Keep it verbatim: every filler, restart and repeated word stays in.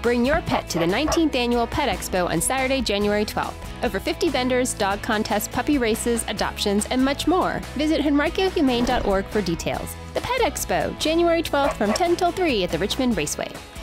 Bring your pet to the nineteenth Annual Pet Expo on Saturday, January twelfth. Over fifty vendors, dog contests, puppy races, adoptions, and much more. Visit henrico humane dot org for details. The Pet Expo, January twelfth from ten till three at the Richmond Raceway.